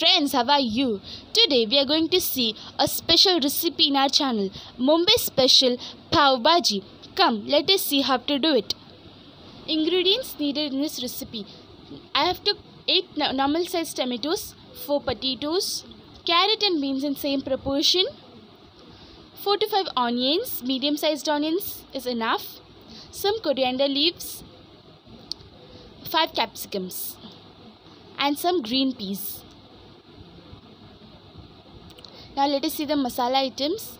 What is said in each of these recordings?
friends, how are you? Today we are going to see a special recipe in our channel, Mumbai special pav bhaji. Come, let us see how to do it. Ingredients needed in this recipe. I have took 8 normal sized tomatoes, 4 potatoes, carrot and beans in same proportion, 4 to 5 onions, medium sized onions is enough, some coriander leaves, 5 capsicums and some green peas. Now let us see the masala items.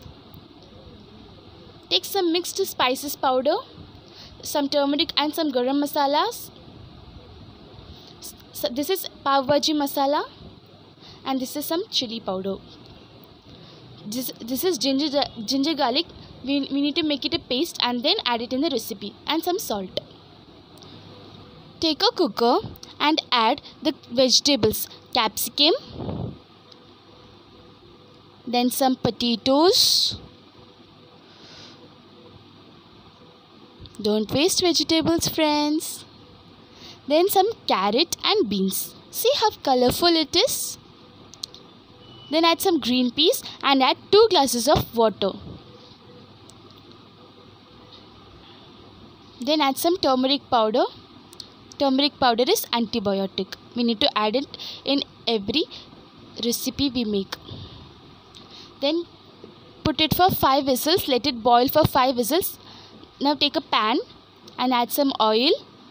Take some mixed spices powder, some turmeric and some garam masalas. So this is pav bhaji masala and this is some chili powder. This is ginger garlic. We need to make it a paste and then add it in the recipe, and some salt. Take a cooker and add the vegetables, capsicum, then some potatoes. Don't waste vegetables, friends. Then some carrot and beans. See how colorful it is? Then add some green peas and add 2 glasses of water. Then add some turmeric powder. Turmeric powder is antibiotic. We need to add it in every recipe we make. Then put it for 5 whistles. Let it boil for 5 whistles. Now take a pan and add some oil.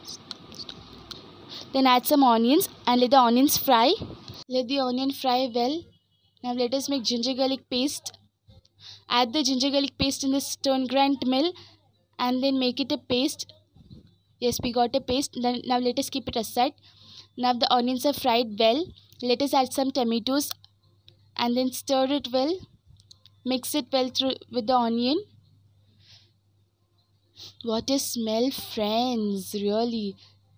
Then add some onions and let the onions fry. Let the onion fry well. Now let us make ginger garlic paste. Add the ginger garlic paste in the stone grind mill and then make it a paste. Yes, we got a paste. Now let us keep it aside. Now the onions are fried well. Let us add some tomatoes and then stir it well. Mix it well through with the onion. What a smell, friends, really.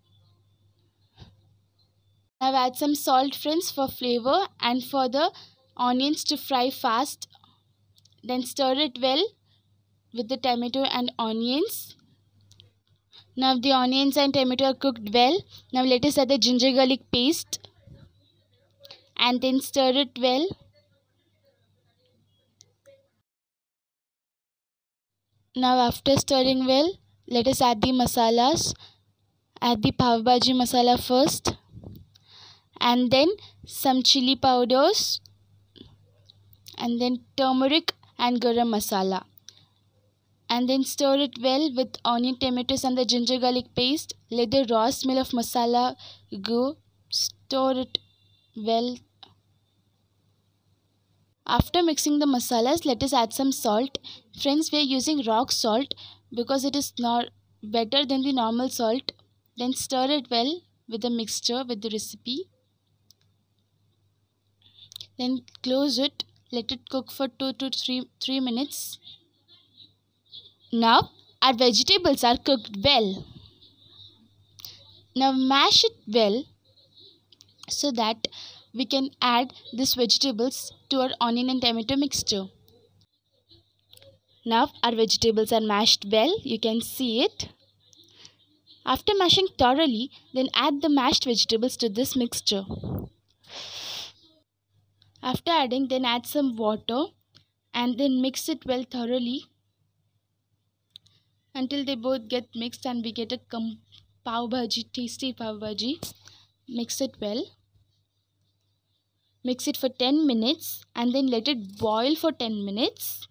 Now add some salt, friends, for flavor and for the onions to fry fast. Then stir it well with the tomato and onions. Now the onions and tomato are cooked well. Now let us add the ginger garlic paste and then stir it well. Now after stirring well, let us add the masalas. Add the pav bhaji masala first and then some chili powders and then turmeric and garam masala. And then stir it well with onion, tomatoes and the ginger garlic paste. Let the raw smell of masala go. Stir it well. After mixing the masalas, let us add some salt. Friends, we are using rock salt because it is not better than the normal salt. Then stir it well with the mixture, with the recipe. Then close it. Let it cook for 2 to 3 minutes. Now our vegetables are cooked well. Now mash it well so that we can add these vegetables to our onion and tomato mixture. Now our vegetables are mashed well. You can see it. After mashing thoroughly, then add the mashed vegetables to this mixture. After adding, then add some water and then mix it well thoroughly until they both get mixed and we get a pav bhaji, tasty pav bhaji. Mix it well. Mix it for 10 minutes and then let it boil for 10 minutes.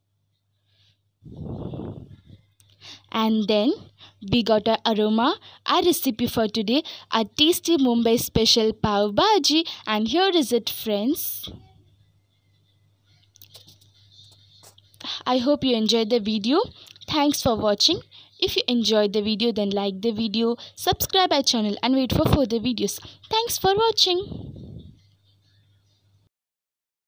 And then we got our aroma, our recipe for today, our tasty Mumbai special pav bhaji, and here is it, friends. I hope you enjoyed the video. Thanks for watching. If you enjoyed the video, then like the video, subscribe our channel and wait for further videos. Thanks for watching.